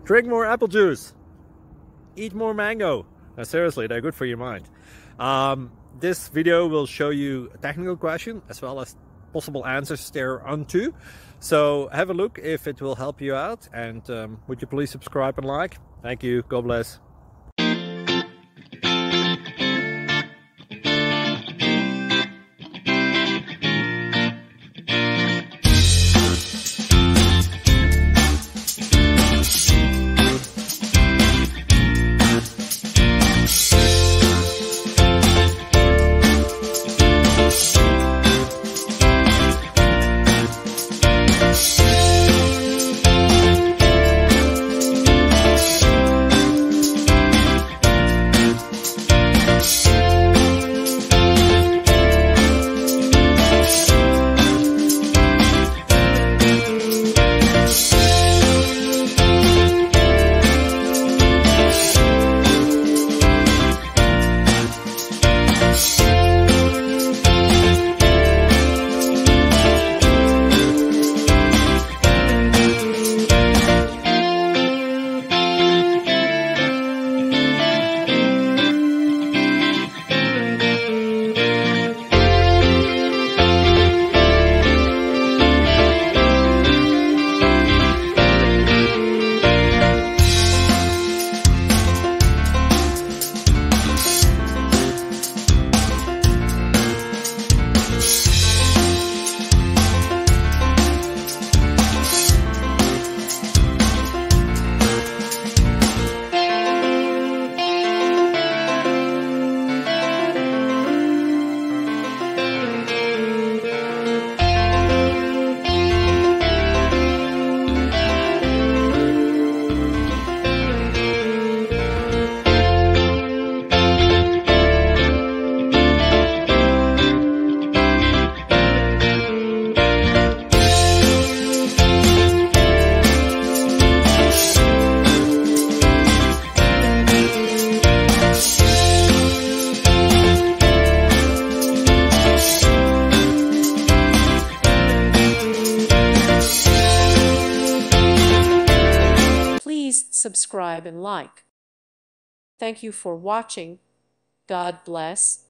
Drink more apple juice. Eat more mango. Now, seriously, they're good for your mind. This video will show you a technical question as well as possible answers thereunto. So have a look if it will help you out, and would you please subscribe and like? Thank you. God bless. Please subscribe and like. Thank you for watching. God bless.